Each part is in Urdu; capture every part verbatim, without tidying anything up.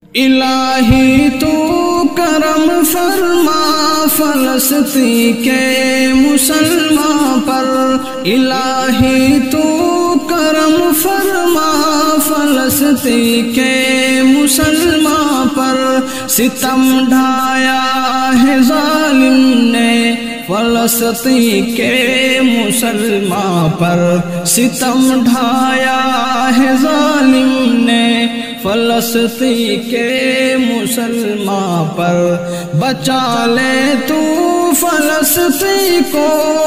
الہی تو کرم فرما فلسطین کے مسلمان پر، الہی تو کرم فرما فلسطین کے مسلمان پر، ستم ڈھایا ہے ظالم نے فلسطین کے مسلمان پر، ستم ڈھایا ہے ظالم نے فلسطین کے مسلمان پر، بچا لے تو فلسطین کو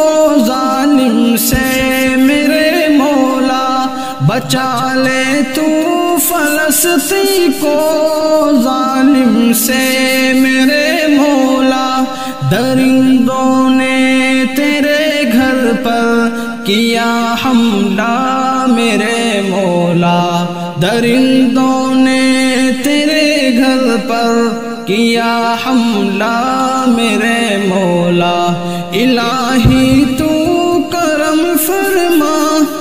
ظالم سے میرے مولا، بچا لے تو فلسطین کو ظالم سے میرے مولا، درندوں نے تیرے گھر پر کیا حملہ میرے مولا، درندوں نے تیرے گھر پر کیا حملہ میرے مولا، الہی تو کرم فرما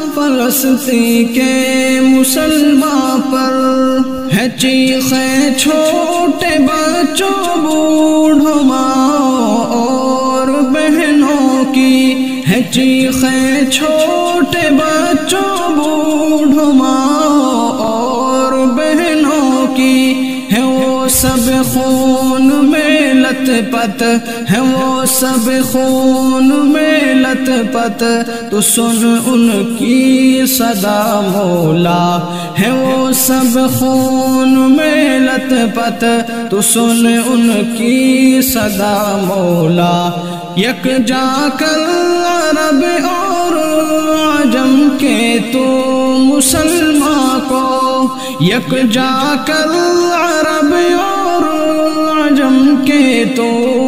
فلسطین کے مسلمان پر، ہے چیخیں چھوٹے بچوں بوڑھوں ماں اور بہنوں کی، ہے چیخیں چھوٹے بچوں بوڑھوں ماں اور بہنوں کی، ہے وہ سب خون میں لت پت، ہے وہ سب خون میں لت پت، تو سن ان کی صدا مولا، ہے وہ سب خون میں لت پت، تو سن ان کی صدا مولا، یک جا کر عرب اور عجم کے تو مسلمان کو، یک جا کر عرب اور عجم کے تو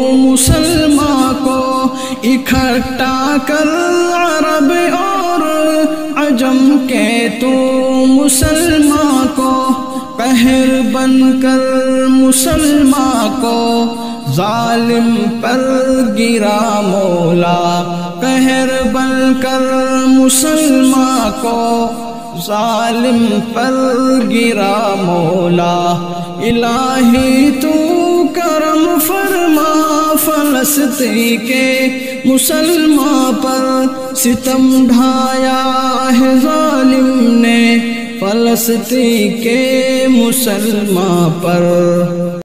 مسلمان کو، اکھٹا کر عرب اور عجم کے تو مسلمان کو، قہر بن کر مسلمان کو ظالم پر گرا مولا، قہر بن کر مسلمان کو ظالم پر گرا مولا، الہی تو کرم فرما فلسطین کے مسلمان پر، ستم ڈھایا ہے ظالم نے فلسطین کے مسلمان پر۔